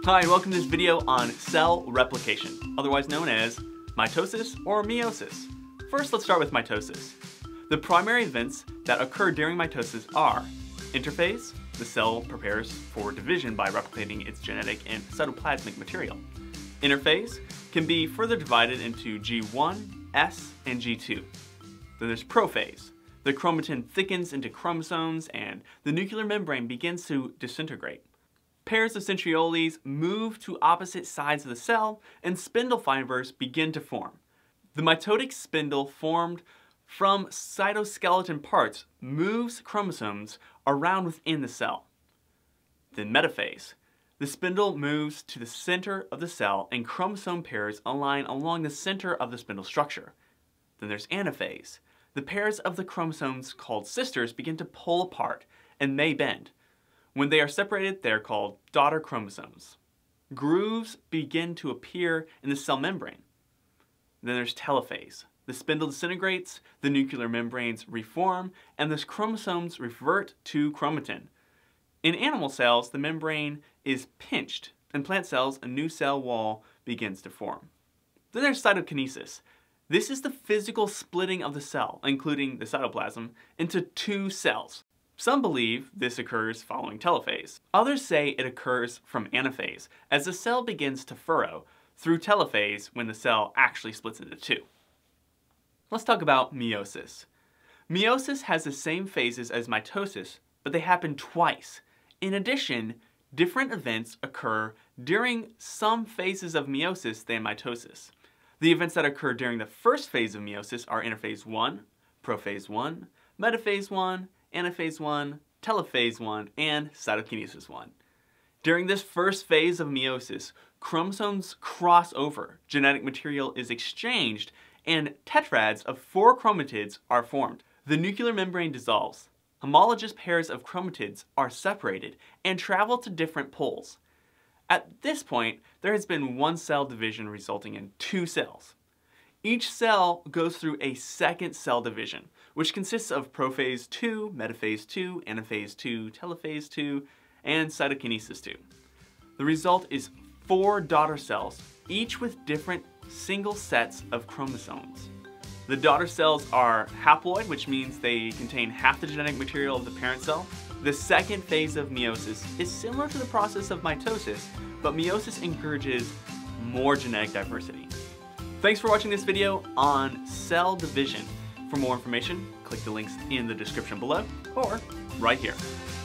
Hi, and welcome to this video on cell replication, otherwise known as mitosis or meiosis. First, let's start with mitosis. The primary events that occur during mitosis are interphase. The cell prepares for division by replicating its genetic and cytoplasmic material. Interphase can be further divided into G1, S, and G2. Then there's prophase. The chromatin thickens into chromosomes and the nuclear membrane begins to disintegrate. Pairs of centrioles move to opposite sides of the cell and spindle fibers begin to form. The mitotic spindle formed from cytoskeleton parts moves chromosomes around within the cell. Then metaphase. The spindle moves to the center of the cell and chromosome pairs align along the center of the spindle structure. Then there's anaphase. The pairs of the chromosomes called sisters begin to pull apart and may bend. When they are separated, they are called daughter chromosomes. Grooves begin to appear in the cell membrane. Then there's telophase. The spindle disintegrates, the nuclear membranes reform, and the chromosomes revert to chromatin. In animal cells, the membrane is pinched. In plant cells, a new cell wall begins to form. Then there's cytokinesis. This is the physical splitting of the cell, including the cytoplasm, into two cells. Some believe this occurs following telophase. Others say it occurs from anaphase, as the cell begins to furrow, through telophase when the cell actually splits into two. Let's talk about meiosis. Meiosis has the same phases as mitosis, but they happen twice. In addition, different events occur during some phases of meiosis than mitosis. The events that occur during the first phase of meiosis are interphase 1, prophase 1, metaphase 1, Anaphase 1, Telophase 1, and cytokinesis 1. During this first phase of meiosis, chromosomes cross over, genetic material is exchanged, and tetrads of 4 chromatids are formed. The nuclear membrane dissolves. Homologous pairs of chromatids are separated and travel to different poles. At this point, there has been one cell division resulting in 2 cells. Each cell goes through a second cell division, which consists of prophase 2, metaphase 2, anaphase 2, telophase 2, and cytokinesis 2. The result is 4 daughter cells, each with different single sets of chromosomes. The daughter cells are haploid, which means they contain half the genetic material of the parent cell. The second phase of meiosis is similar to the process of mitosis, but meiosis encourages more genetic diversity. Thanks for watching this video on cell division. For more information, click the links in the description below or right here.